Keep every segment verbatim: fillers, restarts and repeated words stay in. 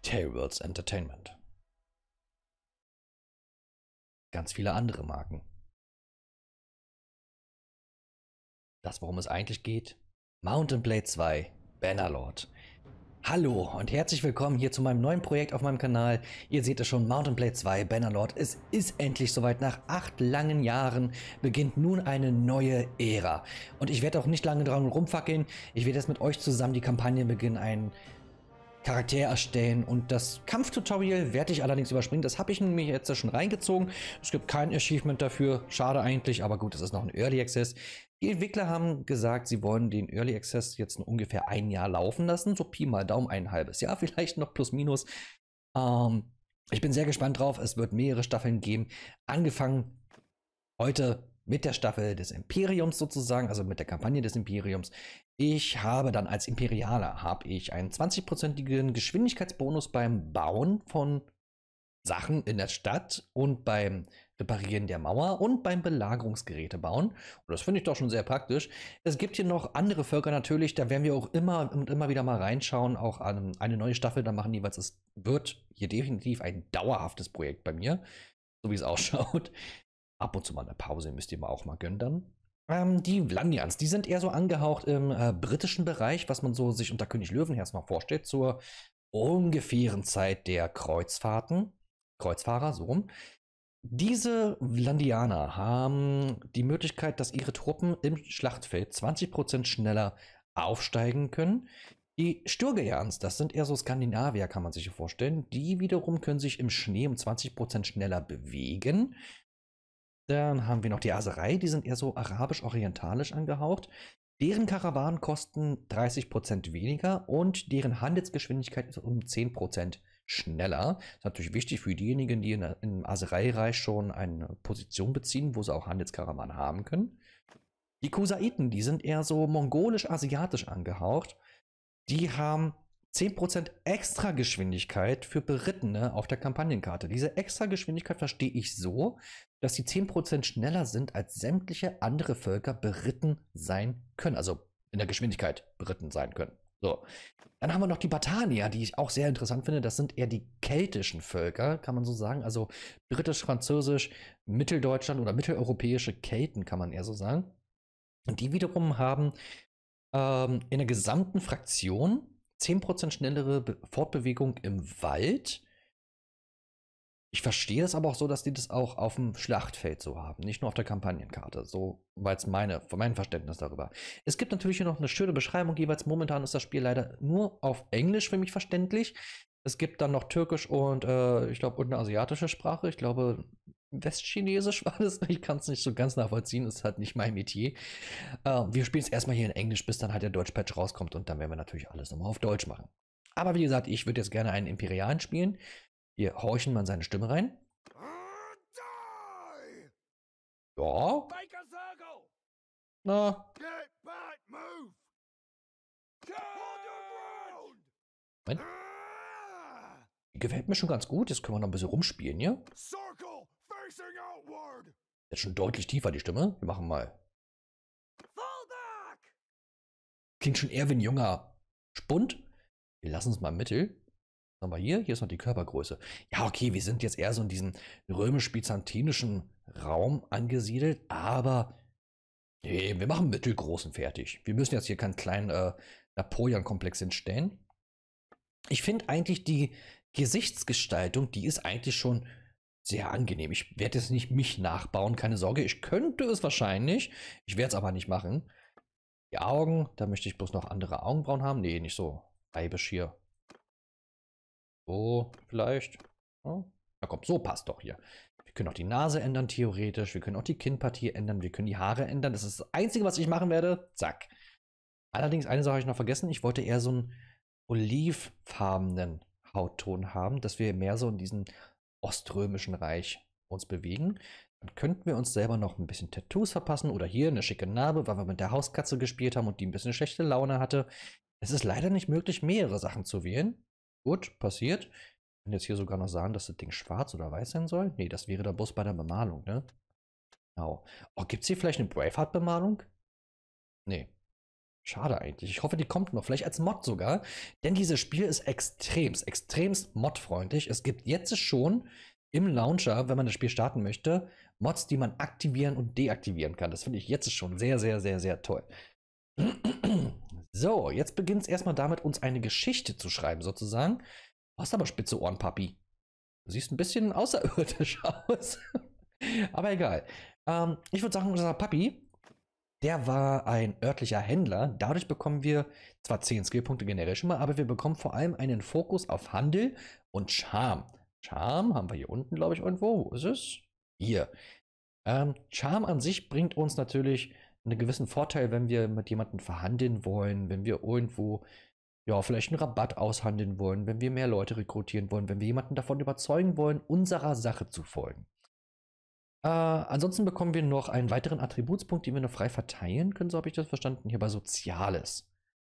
Tailwords Entertainment. Ganz viele andere Marken. Das, worum es eigentlich geht. Mount and Blade zwei, Bannerlord. Hallo und herzlich willkommen hier zu meinem neuen Projekt auf meinem Kanal. Ihr seht es schon, Mount and Blade zwei, Bannerlord. Es ist endlich soweit. Nach acht langen Jahren beginnt nun eine neue Ära. Und ich werde auch nicht lange dran rumfackeln. Ich werde jetzt mit euch zusammen die Kampagne beginnen, einen Charakter erstellen, und das Kampftutorial werde ich allerdings überspringen. Das habe ich mir jetzt schon reingezogen. Es gibt kein Achievement dafür. Schade eigentlich, aber gut, es ist noch ein Early Access. Die Entwickler haben gesagt, sie wollen den Early Access jetzt noch ungefähr ein Jahr laufen lassen. So Pi mal Daumen, ein halbes Jahr, vielleicht noch plus minus. Ähm, ich bin sehr gespannt drauf. Es wird mehrere Staffeln geben. Angefangen heute mit der Staffel des Imperiums sozusagen, also mit der Kampagne des Imperiums. Ich habe dann als Imperialer habe ich einen zwanzigprozentigen Geschwindigkeitsbonus beim Bauen von Sachen in der Stadt und beim Reparieren der Mauer und beim Belagerungsgeräte bauen. Und das finde ich doch schon sehr praktisch. Es gibt hier noch andere Völker natürlich, da werden wir auch immer und immer wieder mal reinschauen, auch an eine neue Staffel da machen jeweils. Es wird hier definitiv ein dauerhaftes Projekt bei mir, so wie es ausschaut. Ab und zu mal eine Pause müsst ihr mal auch mal gönnen dann. Ähm, die Vlandians, die sind eher so angehaucht im äh, britischen Bereich, was man so sich unter König Löwenherz noch vorstellt, zur ungefähren Zeit der Kreuzfahrten. Kreuzfahrer, so rum. Diese Vlandianer haben die Möglichkeit, dass ihre Truppen im Schlachtfeld zwanzig Prozent schneller aufsteigen können. Die Sturgejans, das sind eher so Skandinavier, kann man sich vorstellen. Die wiederum können sich im Schnee um zwanzig Prozent schneller bewegen. Dann haben wir noch die Aserei, die sind eher so arabisch-orientalisch angehaucht. Deren Karawanen kosten dreißig Prozent weniger und deren Handelsgeschwindigkeit ist um zehn Prozent schneller. Das ist natürlich wichtig für diejenigen, die in, im Aserei-Reich schon eine Position beziehen, wo sie auch Handelskarawanen haben können. Die Kusaiten, die sind eher so mongolisch-asiatisch angehaucht. Die haben zehn Prozent extra Geschwindigkeit für Berittene auf der Kampagnenkarte. Diese extra Geschwindigkeit verstehe ich so, dass sie zehn Prozent schneller sind, als sämtliche andere Völker beritten sein können. Also in der Geschwindigkeit beritten sein können. So. Dann haben wir noch die Batanier, die ich auch sehr interessant finde. Das sind eher die keltischen Völker, kann man so sagen. Also britisch, französisch, Mitteldeutschland oder mitteleuropäische Kelten, kann man eher so sagen. Und die wiederum haben ähm, in der gesamten Fraktion zehn Prozent schnellere Be Fortbewegung im Wald. Ich verstehe es aber auch so, dass die das auch auf dem Schlachtfeld so haben, nicht nur auf der Kampagnenkarte. So war es meine, mein Verständnis darüber. Es gibt natürlich hier noch eine schöne Beschreibung. Jeweils momentan ist das Spiel leider nur auf Englisch für mich verständlich. Es gibt dann noch Türkisch und äh, ich glaube, und eine asiatische Sprache. Ich glaube, Westchinesisch war das. Ich kann es nicht so ganz nachvollziehen. Das ist halt nicht mein Metier. Äh, wir spielen es erstmal hier in Englisch, bis dann halt der Deutsch-Patch rauskommt. Und dann werden wir natürlich alles nochmal auf Deutsch machen. Aber wie gesagt, ich würde jetzt gerne einen Imperialen spielen. Wir horchen mal seine Stimme rein. Ja. Na. Moment. Die gefällt mir schon ganz gut. Jetzt können wir noch ein bisschen rumspielen hier. Ist schon deutlich tiefer die Stimme. Wir machen mal. Klingt schon eher wie ein junger Spund. Wir lassen es mal im Mittel. Was haben wir hier? Hier ist noch die Körpergröße. Ja, okay, wir sind jetzt eher so in diesem römisch-byzantinischen Raum angesiedelt, aber nee, wir machen mittelgroßen fertig. Wir müssen jetzt hier keinen kleinen äh, Napoleon-Komplex hinstellen. Ich finde eigentlich die Gesichtsgestaltung, die ist eigentlich schon sehr angenehm. Ich werde jetzt nicht mich nachbauen, keine Sorge. Ich könnte es wahrscheinlich. Ich werde es aber nicht machen. Die Augen, da möchte ich bloß noch andere Augenbrauen haben. Nee, nicht so weibisch hier. So, vielleicht. Ja, komm, so passt doch hier. Wir können auch die Nase ändern, theoretisch. Wir können auch die Kinnpartie ändern. Wir können die Haare ändern. Das ist das Einzige, was ich machen werde. Zack. Allerdings, eine Sache habe ich noch vergessen. Ich wollte eher so einen olivfarbenen Hautton haben, dass wir mehr so in diesem oströmischen Reich uns bewegen. Dann könnten wir uns selber noch ein bisschen Tattoos verpassen oder hier eine schicke Narbe, weil wir mit der Hauskatze gespielt haben und die ein bisschen schlechte Laune hatte. Es ist leider nicht möglich, mehrere Sachen zu wählen. Gut, passiert. Ich kann jetzt hier sogar noch sagen, dass das Ding schwarz oder weiß sein soll. Nee, das wäre der Bus bei der Bemalung, ne? Genau. Oh, gibt es hier vielleicht eine Braveheart-Bemalung? Nee. Schade eigentlich. Ich hoffe, die kommt noch, vielleicht als Mod sogar. Denn dieses Spiel ist extremst, extremst modfreundlich. Es gibt jetzt schon im Launcher, wenn man das Spiel starten möchte, Mods, die man aktivieren und deaktivieren kann. Das finde ich jetzt schon sehr, sehr, sehr, sehr toll. So, jetzt beginnt es erstmal damit, uns eine Geschichte zu schreiben, sozusagen. Du hast aber spitze Ohren, Papi. Du siehst ein bisschen außerirdisch aus. Aber egal. Ähm, ich würde sagen, unser Papi, der war ein örtlicher Händler. Dadurch bekommen wir zwar zehn Skillpunkte generell schon mal, aber wir bekommen vor allem einen Fokus auf Handel und Charme. Charme haben wir hier unten, glaube ich, irgendwo. Wo ist es? Hier. Ähm, Charme an sich bringt uns natürlich einen gewissen Vorteil, wenn wir mit jemandem verhandeln wollen, wenn wir irgendwo, ja, vielleicht einen Rabatt aushandeln wollen, wenn wir mehr Leute rekrutieren wollen, wenn wir jemanden davon überzeugen wollen, unserer Sache zu folgen. Äh, ansonsten bekommen wir noch einen weiteren Attributspunkt, den wir noch frei verteilen können, so habe ich das verstanden, hier bei Soziales.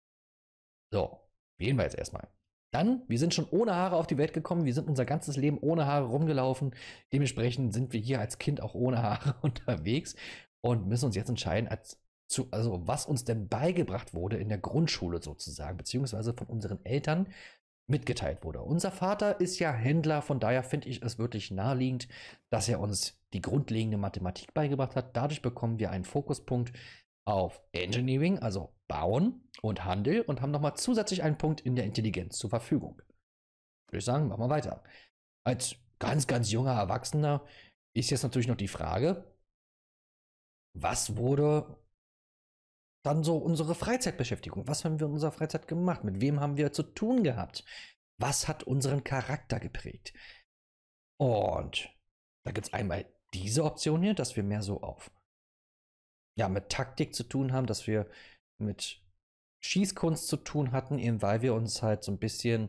So, wählen wir jetzt erstmal. Dann, wir sind schon ohne Haare auf die Welt gekommen, wir sind unser ganzes Leben ohne Haare rumgelaufen. Dementsprechend sind wir hier als Kind auch ohne Haare unterwegs und müssen uns jetzt entscheiden, als zu, also was uns denn beigebracht wurde in der Grundschule sozusagen, beziehungsweise von unseren Eltern mitgeteilt wurde. Unser Vater ist ja Händler, von daher finde ich es wirklich naheliegend, dass er uns die grundlegende Mathematik beigebracht hat. Dadurch bekommen wir einen Fokuspunkt auf Engineering, also Bauen und Handel und haben nochmal zusätzlich einen Punkt in der Intelligenz zur Verfügung. Würde ich sagen, machen wir weiter. Als ganz, ganz junger Erwachsener ist jetzt natürlich noch die Frage, was wurde dann so unsere Freizeitbeschäftigung? Was haben wir in unserer Freizeit gemacht? Mit wem haben wir zu tun gehabt? Was hat unseren Charakter geprägt? Und da gibt es einmal diese Option hier, dass wir mehr so auf, ja, mit Taktik zu tun haben, dass wir mit Schießkunst zu tun hatten, eben weil wir uns halt so ein bisschen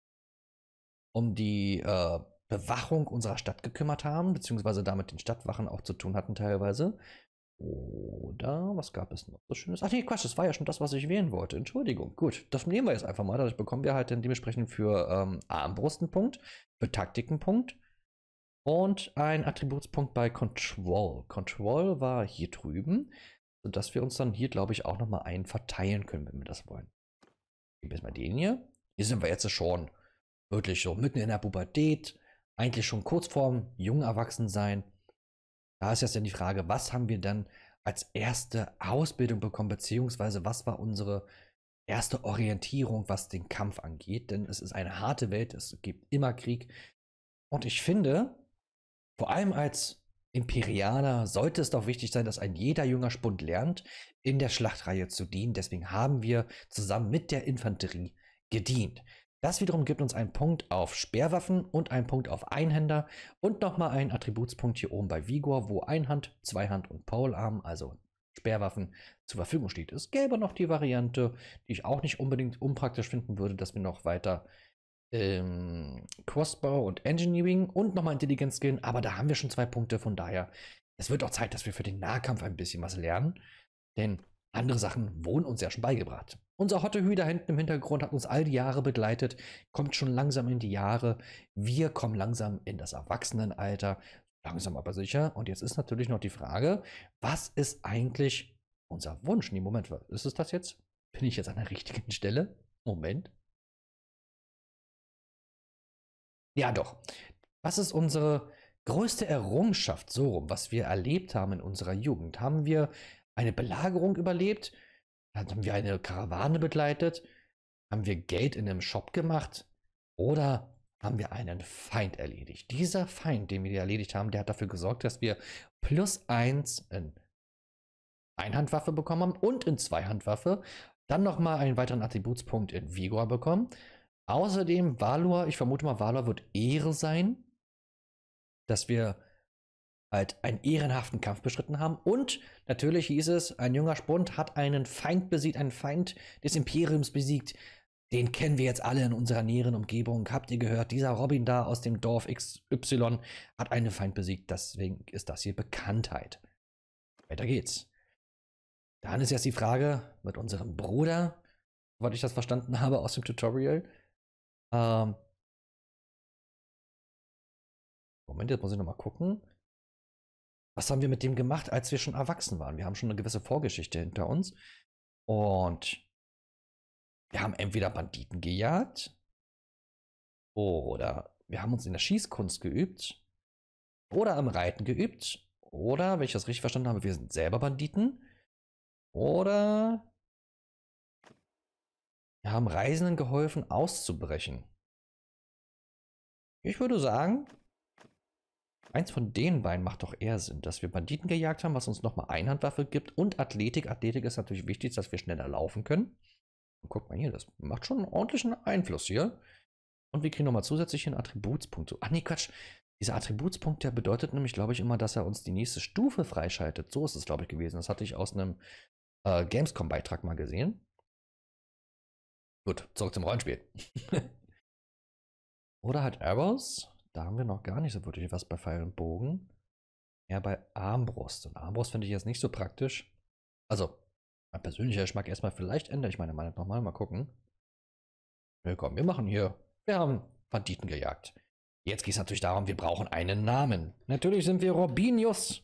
um die äh, Bewachung unserer Stadt gekümmert haben, beziehungsweise damit den Stadtwachen auch zu tun hatten teilweise. Oder was gab es noch so Schönes? Ach nee, Quatsch, das war ja schon das, was ich wählen wollte. Entschuldigung. Gut, das nehmen wir jetzt einfach mal. Dadurch bekommen wir halt dann dementsprechend für ähm, Armbrust einen Punkt, für Taktik einen Punkt und ein Attributspunkt bei Control. Control war hier drüben, sodass wir uns dann hier, glaube ich, auch nochmal einen verteilen können, wenn wir das wollen. Geben wir jetzt mal den hier. Hier sind wir jetzt schon wirklich so mitten in der Pubertät, eigentlich schon kurz vorm jungen Erwachsensein. Da ist jetzt dann die Frage, was haben wir dann als erste Ausbildung bekommen, beziehungsweise was war unsere erste Orientierung, was den Kampf angeht? Denn es ist eine harte Welt, es gibt immer Krieg. Und ich finde, vor allem als Imperianer sollte es doch wichtig sein, dass ein jeder junger Spund lernt, in der Schlachtreihe zu dienen. Deswegen haben wir zusammen mit der Infanterie gedient. Das wiederum gibt uns einen Punkt auf Speerwaffen und einen Punkt auf Einhänder und nochmal einen Attributspunkt hier oben bei Vigor, wo Einhand, Zweihand und Polearm, also Speerwaffen, zur Verfügung steht. Es gäbe noch die Variante, die ich auch nicht unbedingt unpraktisch finden würde, dass wir noch weiter ähm, Crossbow und Engineering und nochmal Intelligenz gehen, aber da haben wir schon zwei Punkte, von daher, es wird auch Zeit, dass wir für den Nahkampf ein bisschen was lernen, denn andere Sachen wurden uns ja schon beigebracht. Unser Hottehü da hinten im Hintergrund hat uns all die Jahre begleitet, kommt schon langsam in die Jahre. Wir kommen langsam in das Erwachsenenalter, langsam aber sicher. Und jetzt ist natürlich noch die Frage, was ist eigentlich unser Wunsch? Nee, Moment, was ist es das jetzt? Bin ich jetzt an der richtigen Stelle? Moment. Ja, doch. Was ist unsere größte Errungenschaft, so rum, was wir erlebt haben in unserer Jugend? Haben wir eine Belagerung überlebt? Haben wir eine Karawane begleitet? Haben wir Geld in einem Shop gemacht? Oder haben wir einen Feind erledigt? Dieser Feind, den wir erledigt haben, der hat dafür gesorgt, dass wir plus eins in Einhandwaffe bekommen haben und in Zweihandwaffe. Dann nochmal einen weiteren Attributspunkt in Vigor bekommen. Außerdem Valor, ich vermute mal, Valor wird Ehre sein, dass wir halt einen ehrenhaften Kampf beschritten haben. Und natürlich hieß es, ein junger Spund hat einen Feind besiegt, einen Feind des Imperiums besiegt. Den kennen wir jetzt alle in unserer näheren Umgebung. Habt ihr gehört, dieser Robin da aus dem Dorf X Y hat einen Feind besiegt. Deswegen ist das hier Bekanntheit. Weiter geht's. Dann ist jetzt die Frage mit unserem Bruder, soweit ich das verstanden habe aus dem Tutorial. Ähm Moment, jetzt muss ich nochmal gucken. Was haben wir mit dem gemacht, als wir schon erwachsen waren? Wir haben schon eine gewisse Vorgeschichte hinter uns. Und wir haben entweder Banditen gejagt oder wir haben uns in der Schießkunst geübt oder am Reiten geübt oder, wenn ich das richtig verstanden habe, wir sind selber Banditen oder wir haben Reisenden geholfen auszubrechen. Ich würde sagen, eins von den beiden macht doch eher Sinn, dass wir Banditen gejagt haben, was uns nochmal Einhandwaffe gibt und Athletik. Athletik ist natürlich wichtig, dass wir schneller laufen können. Und guck mal hier, das macht schon einen ordentlichen Einfluss hier. Und wir kriegen nochmal zusätzlich einen Attributspunkt. Ach nee, Quatsch. Dieser Attributspunkt, der bedeutet nämlich, glaube ich, immer, dass er uns die nächste Stufe freischaltet. So ist es, glaube ich, gewesen. Das hatte ich aus einem äh, Gamescom-Beitrag mal gesehen. Gut, zurück zum Rollenspiel. Oder halt Arrows. Da haben wir noch gar nicht so wirklich was bei Pfeil und Bogen. Eher bei Armbrust. Und Armbrust finde ich jetzt nicht so praktisch. Also, mein persönlicher Geschmack erstmal, vielleicht ändere ich meine Meinung nochmal. Mal gucken. Willkommen, wir machen hier. Wir haben Banditen gejagt. Jetzt geht es natürlich darum, wir brauchen einen Namen. Natürlich sind wir Robinius.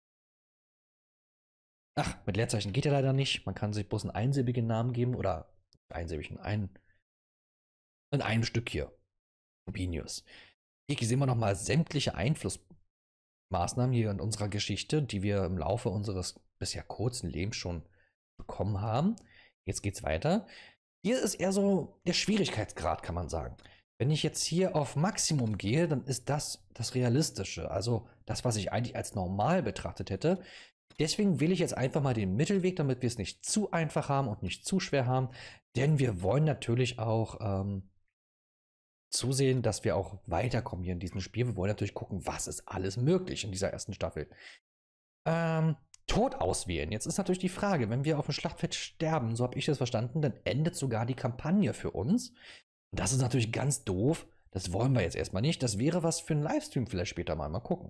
Ach, mit Leerzeichen geht ja leider nicht. Man kann sich bloß einen einsilbigen Namen geben oder einsilbigen, ein, in einem Stück hier. Robinius. Hier sehen wir nochmal sämtliche Einflussmaßnahmen hier in unserer Geschichte, die wir im Laufe unseres bisher kurzen Lebens schon bekommen haben. Jetzt geht's weiter. Hier ist eher so der Schwierigkeitsgrad, kann man sagen. Wenn ich jetzt hier auf Maximum gehe, dann ist das das Realistische. Also das, was ich eigentlich als normal betrachtet hätte. Deswegen wähle ich jetzt einfach mal den Mittelweg, damit wir es nicht zu einfach haben und nicht zu schwer haben. Denn wir wollen natürlich auch ähm, zusehen, dass wir auch weiterkommen hier in diesem Spiel. Wir wollen natürlich gucken, was ist alles möglich in dieser ersten Staffel. Ähm, Tod auswählen. Jetzt ist natürlich die Frage, wenn wir auf dem Schlachtfeld sterben, so habe ich das verstanden, dann endet sogar die Kampagne für uns. Und das ist natürlich ganz doof. Das wollen wir jetzt erstmal nicht. Das wäre was für einen Livestream vielleicht später mal. Mal gucken.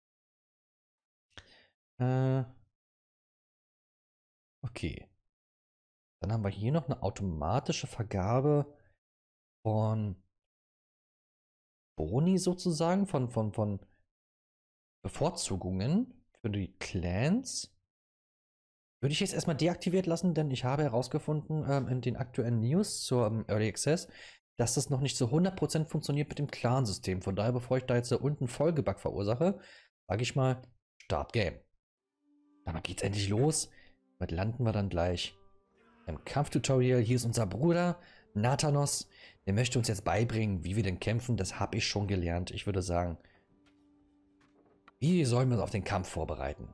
Äh, okay. Dann haben wir hier noch eine automatische Vergabe von Boni sozusagen, von, von, von Bevorzugungen für die Clans. Würde ich jetzt erstmal deaktiviert lassen, denn ich habe herausgefunden ähm, in den aktuellen News zur ähm, Early Access, dass das noch nicht so hundert Prozent funktioniert mit dem Clan-System. Von daher, bevor ich da jetzt da unten Folgebug verursache, sage ich mal, Start Game. Dann geht's endlich los. Damit landen wir dann gleich im Kampftutorial. Hier ist unser Bruder Nathanos. Der möchte uns jetzt beibringen, wie wir denn kämpfen. Das habe ich schon gelernt. Ich würde sagen, wie sollen wir uns auf den Kampf vorbereiten?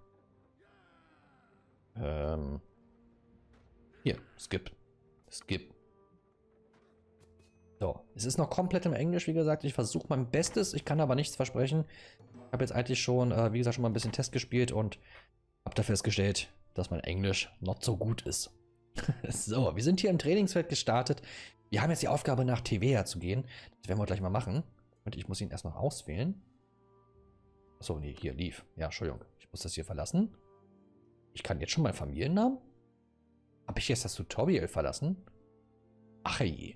Ähm. Hier, Skip. Skip. So, es ist noch komplett im Englisch, wie gesagt. Ich versuche mein Bestes. Ich kann aber nichts versprechen. Ich habe jetzt eigentlich schon, äh, wie gesagt, schon mal ein bisschen Test gespielt und habe da festgestellt, dass mein Englisch not so gut ist. So, wir sind hier im Trainingsfeld gestartet. Wir haben jetzt die Aufgabe, nach Tevea zu gehen. Das werden wir gleich mal machen. Und ich muss ihn erstmal auswählen. Achso, nee, hier, lief. Ja, Entschuldigung. Ich muss das hier verlassen. Ich kann jetzt schon meinen Familiennamen? Habe ich jetzt das Tutorial verlassen? Ach je.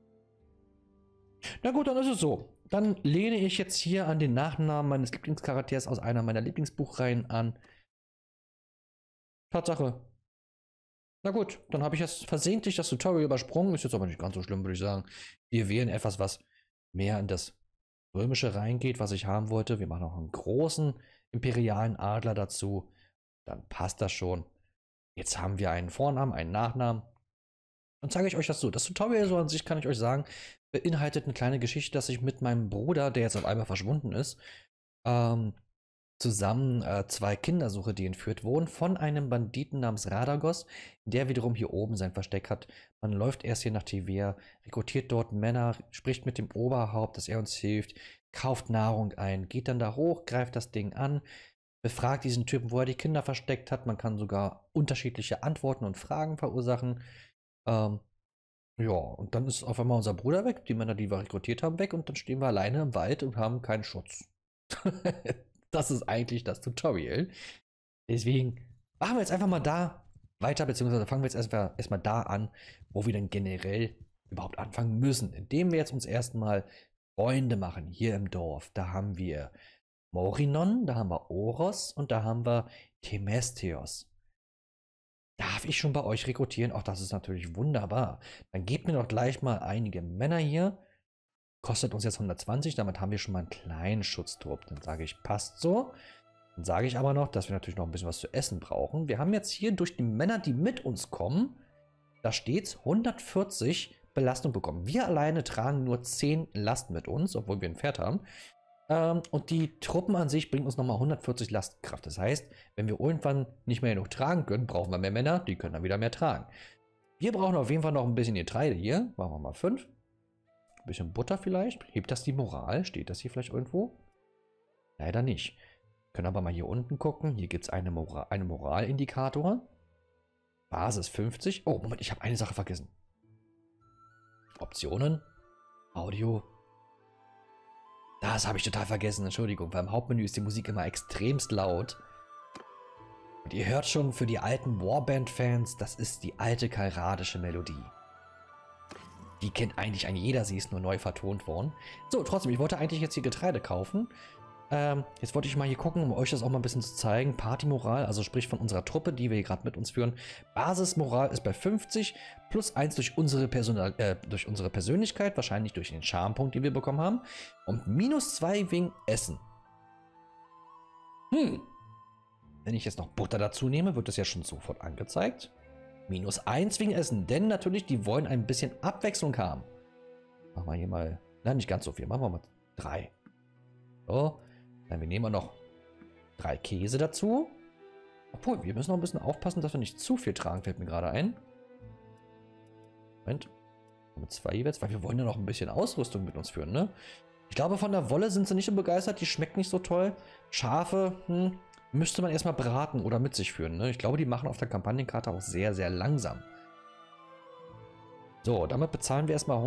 Na gut, dann ist es so. Dann lehne ich jetzt hier an den Nachnamen meines Lieblingscharakters aus einer meiner Lieblingsbuchreihen an. Tatsache. Na gut, dann habe ich jetzt versehentlich das Tutorial übersprungen. Ist jetzt aber nicht ganz so schlimm, würde ich sagen. Wir wählen etwas, was mehr in das Römische reingeht, was ich haben wollte. Wir machen auch einen großen imperialen Adler dazu. Dann passt das schon. Jetzt haben wir einen Vornamen, einen Nachnamen. Dann zeige ich euch das so. Das Tutorial so an sich, kann ich euch sagen, beinhaltet eine kleine Geschichte, dass ich mit meinem Bruder, der jetzt auf einmal verschwunden ist, ähm, zusammen äh, zwei Kinder suche, die entführt wurden von einem Banditen namens Radagos, der wiederum hier oben sein Versteck hat. Man läuft erst hier nach Tevea, rekrutiert dort Männer, spricht mit dem Oberhaupt, dass er uns hilft, kauft Nahrung ein, geht dann da hoch, greift das Ding an, befragt diesen Typen, wo er die Kinder versteckt hat. Man kann sogar unterschiedliche Antworten und Fragen verursachen. Ähm, ja, und dann ist auf einmal unser Bruder weg, die Männer, die wir rekrutiert haben, weg und dann stehen wir alleine im Wald und haben keinen Schutz. Das ist eigentlich das Tutorial. Deswegen machen wir jetzt einfach mal da weiter, beziehungsweise fangen wir jetzt erstmal erstmal da an, wo wir dann generell überhaupt anfangen müssen. Indem wir jetzt uns erstmal Freunde machen hier im Dorf. Da haben wir Morinon, da haben wir Oros und da haben wir Themestios. Darf ich schon bei euch rekrutieren? Auch das ist natürlich wunderbar. Dann gebt mir doch gleich mal einige Männer hier. Kostet uns jetzt hundertzwanzig, damit haben wir schon mal einen kleinen Schutztrupp. Dann sage ich, passt so. Dann sage ich aber noch, dass wir natürlich noch ein bisschen was zu essen brauchen. Wir haben jetzt hier durch die Männer, die mit uns kommen, da steht hundertvierzig Belastung bekommen. Wir alleine tragen nur zehn Last mit uns, obwohl wir ein Pferd haben. Ähm, und die Truppen an sich bringen uns nochmal hundertvierzig Lastkraft. Das heißt, wenn wir irgendwann nicht mehr genug tragen können, brauchen wir mehr Männer, die können dann wieder mehr tragen. Wir brauchen auf jeden Fall noch ein bisschen Getreide hier. Machen wir mal fünf. Ein bisschen Butter vielleicht. Hebt das die Moral? Steht das hier vielleicht irgendwo? Leider nicht. Können aber mal hier unten gucken. Hier gibt es eine Moral, eine Moralindikator. Basis fünfzig. Oh, Moment, ich habe eine Sache vergessen. Optionen. Audio. Das habe ich total vergessen. Entschuldigung, beim Hauptmenü ist die Musik immer extremst laut. Und ihr hört schon, für die alten Warband-Fans, das ist die alte kairadische Melodie. Die kennt eigentlich ein jeder, sie ist nur neu vertont worden. So, trotzdem, ich wollte eigentlich jetzt hier Getreide kaufen. Ähm, jetzt wollte ich mal hier gucken, um euch das auch mal ein bisschen zu zeigen. Partymoral, also sprich von unserer Truppe, die wir hier gerade mit uns führen. Basismoral ist bei fünfzig, plus eins durch unsere, Personal, äh, durch unsere Persönlichkeit, wahrscheinlich durch den Charmepunkt, den wir bekommen haben. Und minus zwei wegen Essen. Hm. Wenn ich jetzt noch Butter dazu nehme, wird das ja schon sofort angezeigt. Minus eins wegen Essen, denn natürlich, die wollen ein bisschen Abwechslung haben. Machen wir hier mal, nein, nicht ganz so viel, machen wir mal drei. So. Dann wir nehmen noch drei Käse dazu. Obwohl, wir müssen noch ein bisschen aufpassen, dass wir nicht zu viel tragen, fällt mir gerade ein. Moment. Mit zwei jeweils, weil wir wollen ja noch ein bisschen Ausrüstung mit uns führen, ne? Ich glaube, von der Wolle sind sie nicht so begeistert, die schmeckt nicht so toll. Schafe, hm, müsste man erstmal braten oder mit sich führen, ne? Ich glaube, die machen auf der Kampagnenkarte auch sehr, sehr langsam. So, damit bezahlen wir erstmal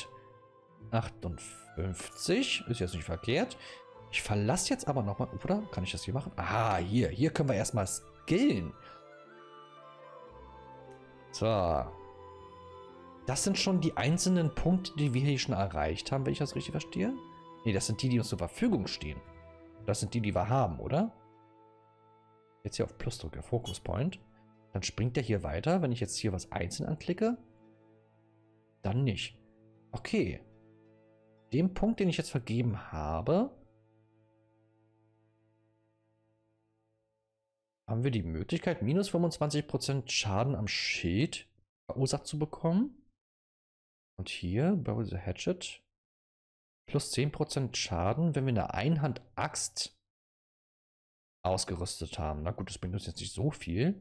hundertachtundfünfzig. Ist jetzt nicht verkehrt. Ich verlasse jetzt aber nochmal, oder? Kann ich das hier machen? Ah, hier. Hier können wir erstmal skillen. So. Das sind schon die einzelnen Punkte, die wir hier schon erreicht haben, wenn ich das richtig verstehe. Ne, das sind die, die uns zur Verfügung stehen. Das sind die, die wir haben, oder? Jetzt hier auf Plus drücke, Focus Point. Dann springt der hier weiter. Wenn ich jetzt hier was einzeln anklicke, dann nicht. Okay. Den Punkt, den ich jetzt vergeben habe, haben wir die Möglichkeit, minus fünfundzwanzig Prozent Schaden am Schild verursacht zu bekommen. Und hier, Barrel the Hatchet, plus zehn Prozent Schaden, wenn wir eine Einhand-Axt ausgerüstet haben. Na gut, das bringt uns jetzt nicht so viel.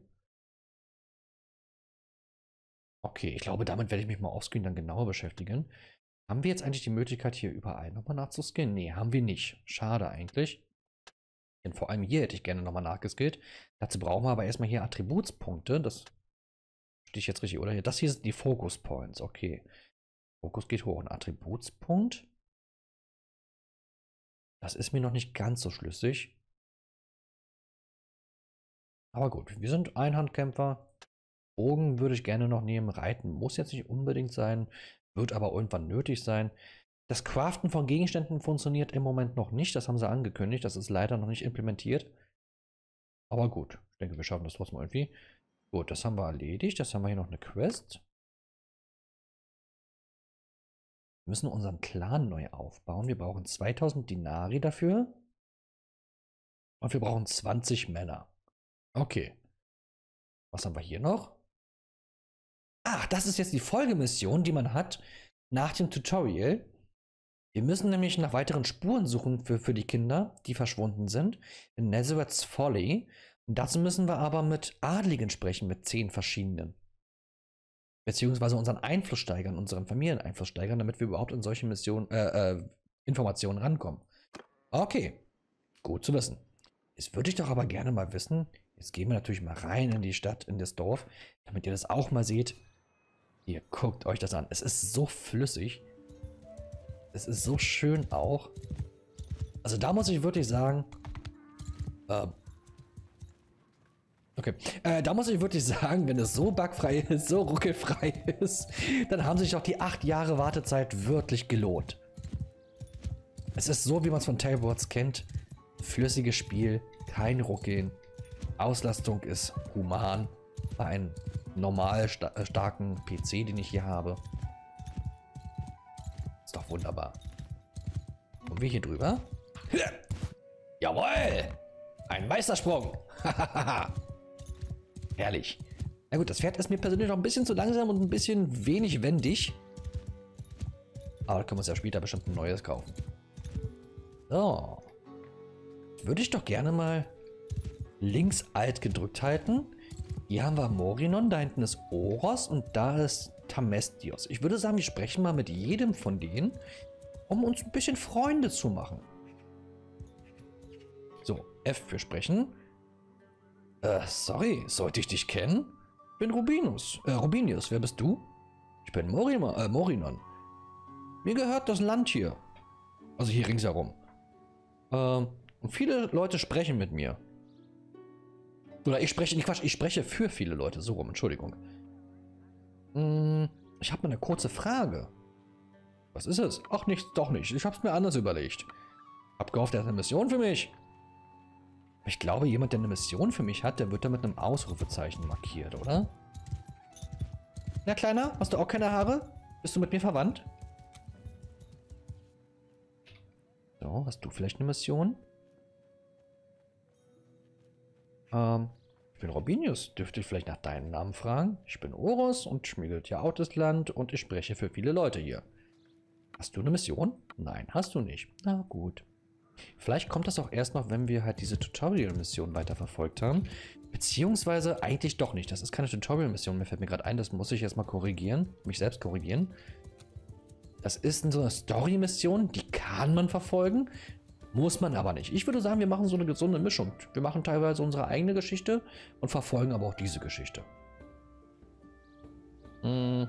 Okay, ich glaube, damit werde ich mich mal offscreen dann genauer beschäftigen. Haben wir jetzt eigentlich die Möglichkeit, hier überall nochmal nachzuskillen? Nee, haben wir nicht. Schade eigentlich. Denn vor allem hier hätte ich gerne nochmal nachgeskillt. Dazu brauchen wir aber erstmal hier Attributspunkte. Das stehe ich jetzt richtig, oder? Das hier sind die Focus Points. Okay. Fokus geht hoch. Ein Attributspunkt. Das ist mir noch nicht ganz so schlüssig. Aber gut, wir sind Einhandkämpfer. Bogen würde ich gerne noch nehmen. Reiten muss jetzt nicht unbedingt sein. Wird aber irgendwann nötig sein. Das Craften von Gegenständen funktioniert im Moment noch nicht. Das haben sie angekündigt. Das ist leider noch nicht implementiert. Aber gut, ich denke, wir schaffen das trotzdem irgendwie. Gut, das haben wir erledigt. Das haben wir hier noch eine Quest. Wir müssen unseren Clan neu aufbauen. Wir brauchen zweitausend Dinari dafür. Und wir brauchen zwanzig Männer. Okay. Was haben wir hier noch? Ach, das ist jetzt die Folgemission, die man hat nach dem Tutorial. Wir müssen nämlich nach weiteren Spuren suchen für, für die Kinder, die verschwunden sind. In Nazareth's Folly. Und dazu müssen wir aber mit Adligen sprechen, mit zehn verschiedenen. Beziehungsweise unseren Einfluss steigern, unseren Familieneinfluss steigern, damit wir überhaupt in solche Missionen, äh, äh, Informationen rankommen. Okay, gut zu wissen. Jetzt würde ich doch aber gerne mal wissen, jetzt gehen wir natürlich mal rein in die Stadt, in das Dorf, damit ihr das auch mal seht. Ihr guckt euch das an. Es ist so flüssig. Es ist so schön auch. Also da muss ich wirklich sagen, äh, okay, äh, da muss ich wirklich sagen, wenn es so bugfrei ist, so ruckelfrei ist, dann haben sich doch die acht Jahre Wartezeit wirklich gelohnt. Es ist so, wie man es von Tailboards kennt. Flüssiges Spiel, kein Ruckeln. Auslastung ist human. War ein normal sta äh, starken P C, den ich hier habe. Ist doch wunderbar. Kommen wir hier drüber? Jawohl! Ein Meistersprung! Herrlich. Na gut, das Pferd ist mir persönlich noch ein bisschen zu langsam und ein bisschen wenig wendig. Aber da können wir uns ja später bestimmt ein neues kaufen. So. Würde ich doch gerne mal links Alt gedrückt halten. Hier haben wir Morinon, da hinten ist Oros und da ist Tamestios. Ich würde sagen, wir sprechen mal mit jedem von denen, um uns ein bisschen Freunde zu machen. So, F für sprechen. Äh, sorry, sollte ich dich kennen? Ich bin Rubinus. Äh, Rubinius, wer bist du? Ich bin Morima, äh, Morinon. Mir gehört das Land hier. Also hier ringsherum. Ähm, und viele Leute sprechen mit mir. Oder ich spreche, nicht Quatsch, ich spreche für viele Leute. So rum, Entschuldigung. Hm, ich habe mal eine kurze Frage. Was ist es? Ach, nichts, doch nicht. Ich habe es mir anders überlegt. Hab gehofft, er hat eine Mission für mich. Ich glaube, jemand, der eine Mission für mich hat, der wird da mit einem Ausrufezeichen markiert, oder? Na, Kleiner, hast du auch keine Haare? Bist du mit mir verwandt? So, hast du vielleicht eine Mission? Ähm, ich bin Robinius. Dürfte ich vielleicht nach deinem Namen fragen? Ich bin Oros und schmiedet ja auch das Land und ich spreche für viele Leute hier. Hast du eine Mission? Nein, hast du nicht. Na gut. Vielleicht kommt das auch erst noch, wenn wir halt diese Tutorial-Mission weiterverfolgt haben. Beziehungsweise eigentlich doch nicht. Das ist keine Tutorial-Mission. Mir fällt mir gerade ein, das muss ich jetzt mal korrigieren. Mich selbst korrigieren. Das ist so eine Story-Mission, die kann man verfolgen. Muss man aber nicht. Ich würde sagen, wir machen so eine gesunde Mischung. Wir machen teilweise unsere eigene Geschichte und verfolgen aber auch diese Geschichte. Hm.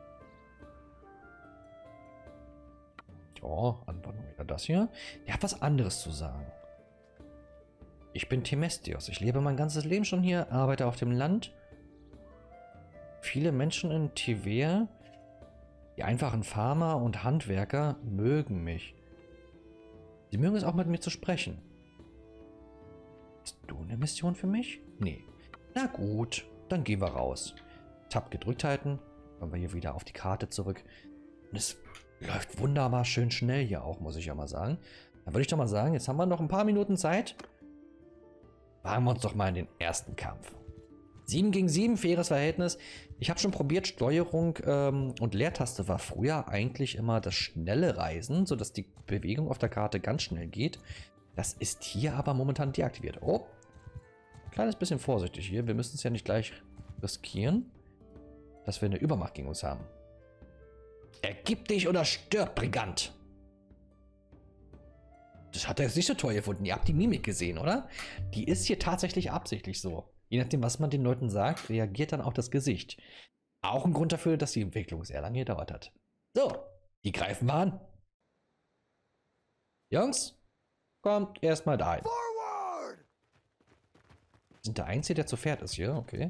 Ja, Antworten wieder das hier. Der hat was anderes zu sagen. Ich bin Temestios. Ich lebe mein ganzes Leben schon hier, arbeite auf dem Land. Viele Menschen in Tivea, die einfachen Farmer und Handwerker, mögen mich. Sie mögen es auch mit mir zu sprechen. Hast du eine Mission für mich? Nee. Na gut, dann gehen wir raus. Tab gedrückt halten. Kommen wir hier wieder auf die Karte zurück. Und es läuft wunderbar schön schnell hier auch, muss ich ja mal sagen. Dann würde ich doch mal sagen, jetzt haben wir noch ein paar Minuten Zeit. Wagen wir uns doch mal in den ersten Kampf. sieben gegen sieben, faires Verhältnis. Ich habe schon probiert, Steuerung ähm, und Leertaste war früher eigentlich immer das schnelle Reisen, sodass die Bewegung auf der Karte ganz schnell geht. Das ist hier aber momentan deaktiviert. Oh, kleines bisschen vorsichtig hier. Wir müssen es ja nicht gleich riskieren, dass wir eine Übermacht gegen uns haben. Ergib dich oder stirb, Brigant! Das hat er jetzt nicht so toll gefunden. Ihr habt die Mimik gesehen, oder? Die ist hier tatsächlich absichtlich so. Je nachdem, was man den Leuten sagt, reagiert dann auch das Gesicht. Auch ein Grund dafür, dass die Entwicklung sehr lange gedauert hat. So, die greifen wir an. Jungs, kommt erstmal da ein. Wir sind der Einzige, der zu Pferd ist hier, okay.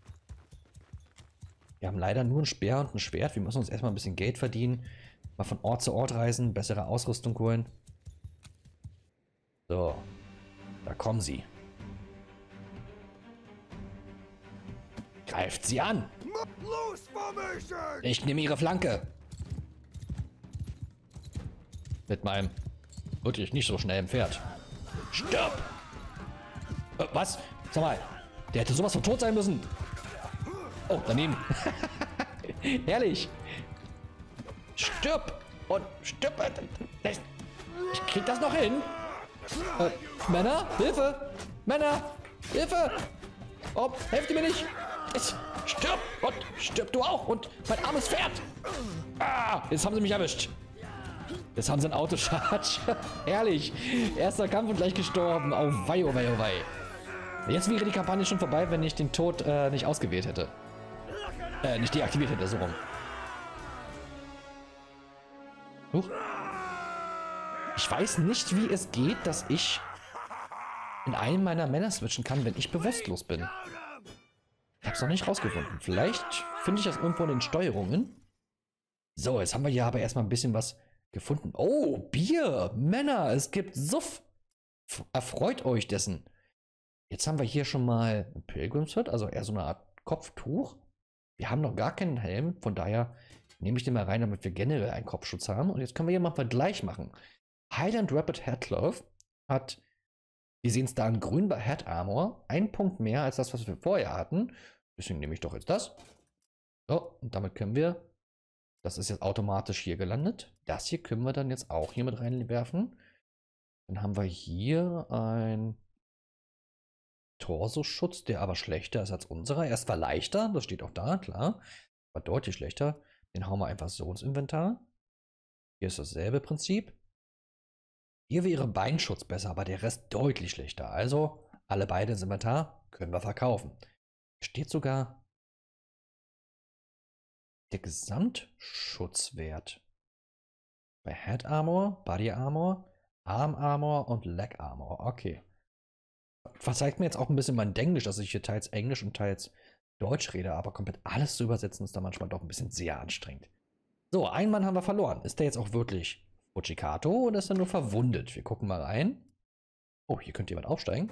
Wir haben leider nur ein Speer und ein Schwert. Wir müssen uns erstmal ein bisschen Geld verdienen. Mal von Ort zu Ort reisen, bessere Ausrüstung holen. So, da kommen sie. Greift sie an! Ich nehme ihre Flanke! Mit meinem wirklich nicht so schnellen Pferd. Stirb! Äh, was? Sag mal, der hätte sowas von tot sein müssen. Oh, daneben. Herrlich. Stirb! Und stirb! Ich krieg das noch hin. Äh, Männer, Hilfe! Männer, Hilfe! Oh, helft ihr mir nicht! Ich, stirb! Und stirb du auch! Und mein armes Pferd! Ah, jetzt haben sie mich erwischt. Jetzt haben sie einen Autocharge. Herrlich. Erster Kampf und gleich gestorben. Oh wei, oh wei, oh wei. Jetzt wäre die Kampagne schon vorbei, wenn ich den Tod äh, nicht ausgewählt hätte. Äh, nicht deaktiviert hätte, so rum. Huch. Ich weiß nicht, wie es geht, dass ich in einem meiner Männer switchen kann, wenn ich bewusstlos bin. Ich hab's noch nicht rausgefunden. Vielleicht finde ich das irgendwo in den Steuerungen. So, jetzt haben wir hier aber erstmal ein bisschen was gefunden. Oh, Bier! Männer, es gibt Suff! Erfreut euch dessen. Jetzt haben wir hier schon mal ein Pilgrimshut, also eher so eine Art Kopftuch. Wir haben noch gar keinen Helm, von daher nehme ich den mal rein, damit wir generell einen Kopfschutz haben. Und jetzt können wir hier mal einen Vergleich machen. Highland Rapid Headcloth hat, wir sehen es da an grün bei Head Armor, ein Punkt mehr als das, was wir vorher hatten. Deswegen nehme ich doch jetzt das. So, und damit können wir, das ist jetzt automatisch hier gelandet. Das hier können wir dann jetzt auch hier mit reinwerfen. Dann haben wir hier ein Torso-Schutz, der aber schlechter ist als unserer. Er ist zwar leichter, das steht auch da, klar, aber deutlich schlechter. Den hauen wir einfach so ins Inventar. Hier ist dasselbe Prinzip. Hier wäre Beinschutz besser, aber der Rest deutlich schlechter. Also alle beide ins Inventar, können wir verkaufen. Steht sogar der Gesamtschutzwert bei Head Armor, Body Armor, Arm Armor und Leg Armor. Okay. Verzeiht mir jetzt auch ein bisschen mein Englisch, dass ich hier teils Englisch und teils Deutsch rede, aber komplett alles zu übersetzen ist da manchmal doch ein bisschen sehr anstrengend. So, einen Mann haben wir verloren. Ist der jetzt auch wirklich Fujikato oder ist er nur verwundet? Wir gucken mal rein. Oh, hier könnte jemand aufsteigen.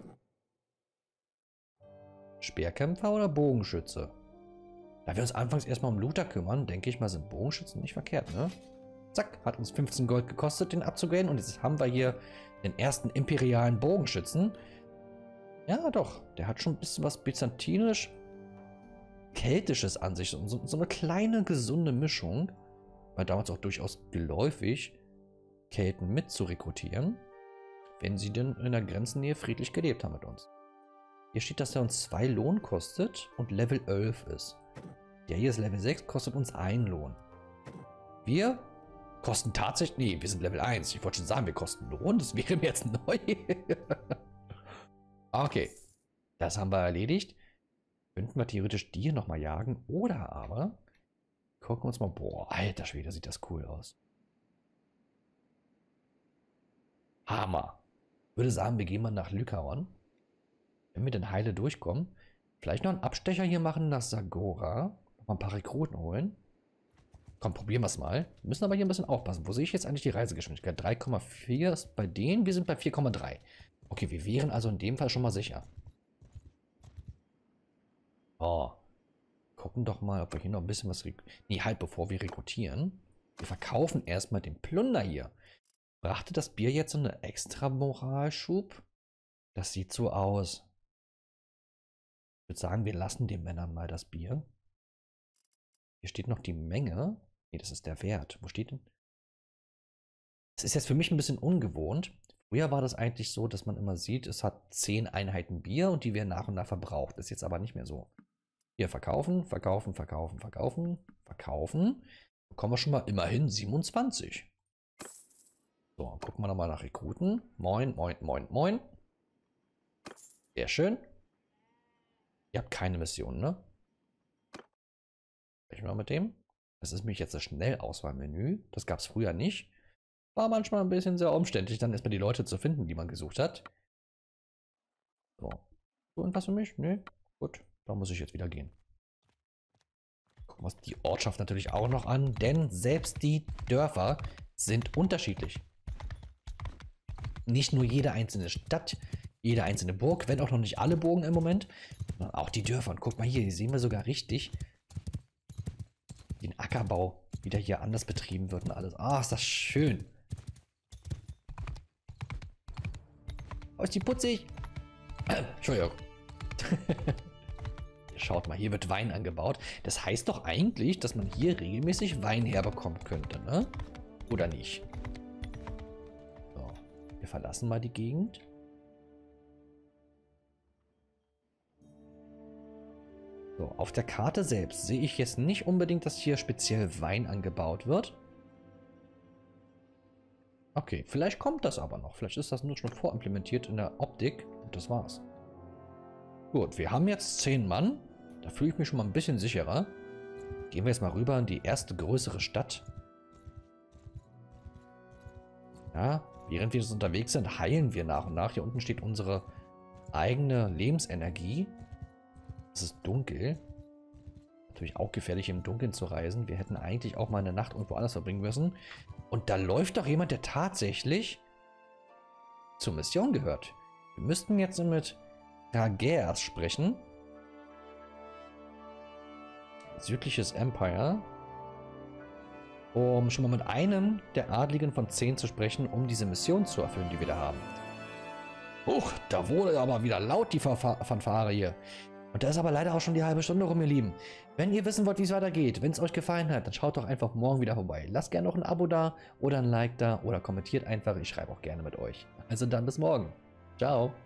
Speerkämpfer oder Bogenschütze? Da wir uns anfangs erstmal um Looter kümmern, denke ich mal, sind Bogenschützen nicht verkehrt, ne? Zack, hat uns fünfzehn Gold gekostet, den abzugraden. Und jetzt haben wir hier den ersten imperialen Bogenschützen. Ja, doch, der hat schon ein bisschen was byzantinisch keltisches an sich. So, so eine kleine, gesunde Mischung. War damals auch durchaus geläufig, Kelten mit zu rekrutieren, wenn sie denn in der Grenzennähe friedlich gelebt haben mit uns. Hier steht, dass er uns zwei Lohn kostet und Level elf ist. Der hier ist Level sechs, kostet uns ein Lohn. Wir kosten tatsächlich, nee, wir sind Level eins. Ich wollte schon sagen, wir kosten Lohn, das wäre mir jetzt neu. Okay, das haben wir erledigt. Könnten wir theoretisch die hier nochmal jagen oder aber gucken wir uns mal, boah, alter Schwede, sieht das cool aus. Hammer. Ich würde sagen, wir gehen mal nach Lycaon. Wenn wir denn heile durchkommen, vielleicht noch einen Abstecher hier machen nach Sagora. Noch mal ein paar Rekruten holen. Komm, probieren wir es mal. Wir müssen aber hier ein bisschen aufpassen. Wo sehe ich jetzt eigentlich die Reisegeschwindigkeit? drei Komma vier ist bei denen, wir sind bei vier Komma drei. Okay, wir wären also in dem Fall schon mal sicher. Oh. Gucken doch mal, ob wir hier noch ein bisschen was... Nee, halt, bevor wir rekrutieren. Wir verkaufen erstmal den Plunder hier. Brachte das Bier jetzt so eine extra Moralschub? Das sieht so aus. Ich würde sagen, wir lassen den Männern mal das Bier. Hier steht noch die Menge. Nee, das ist der Wert. Wo steht denn? Das ist jetzt für mich ein bisschen ungewohnt. Früher war das eigentlich so, dass man immer sieht, es hat zehn Einheiten Bier und die werden nach und nach verbraucht. Das ist jetzt aber nicht mehr so. Hier verkaufen, verkaufen, verkaufen, verkaufen, verkaufen. Bekommen wir schon mal immerhin siebenundzwanzig. So, gucken wir nochmal nach Rekruten. Moin, moin, moin, moin. Sehr schön. Ihr habt keine Mission, ne? Sprechen wir mal mit dem. Das ist nämlich jetzt das Schnellauswahlmenü. Das gab es früher nicht. War manchmal ein bisschen sehr umständlich, dann erstmal die Leute zu finden, die man gesucht hat. So. So, irgendwas für mich? Nö. Gut. Da muss ich jetzt wieder gehen. Gucken wir uns die Ortschaft natürlich auch noch an, denn selbst die Dörfer sind unterschiedlich. Nicht nur jede einzelne Stadt, jede einzelne Burg, wenn auch noch nicht alle Burgen im Moment, sondern auch die Dörfer. Und guck mal hier, hier sehen wir sogar richtig den Ackerbau, wie der hier anders betrieben wird und alles. Ah, ist das schön. Oh, ist die putzig. Entschuldigung. Schaut mal, hier wird Wein angebaut. Das heißt doch eigentlich, dass man hier regelmäßig Wein herbekommen könnte, ne? Oder nicht? So, wir verlassen mal die Gegend. So, auf der Karte selbst sehe ich jetzt nicht unbedingt, dass hier speziell Wein angebaut wird. Okay, vielleicht kommt das aber noch. Vielleicht ist das nur schon vorimplementiert in der Optik und das war's. Gut, wir haben jetzt zehn Mann. Da fühle ich mich schon mal ein bisschen sicherer. Gehen wir jetzt mal rüber in die erste größere Stadt. Ja, während wir jetzt unterwegs sind, heilen wir nach und nach. Hier unten steht unsere eigene Lebensenergie. Es ist dunkel. Natürlich auch gefährlich, im Dunkeln zu reisen. Wir hätten eigentlich auch mal eine Nacht irgendwo anders verbringen müssen. Und da läuft doch jemand, der tatsächlich zur Mission gehört. Wir müssten jetzt mit Ragers sprechen. Südliches Empire. Um schon mal mit einem der Adligen von zehn zu sprechen, um diese Mission zu erfüllen, die wir da haben. Huch, da wurde aber wieder laut die Fanfa- Fanfare hier. Und da ist aber leider auch schon die halbe Stunde rum, ihr Lieben. Wenn ihr wissen wollt, wie es weitergeht, wenn es euch gefallen hat, dann schaut doch einfach morgen wieder vorbei. Lasst gerne noch ein Abo da oder ein Like da oder kommentiert einfach. Ich schreibe auch gerne mit euch. Also dann bis morgen. Ciao.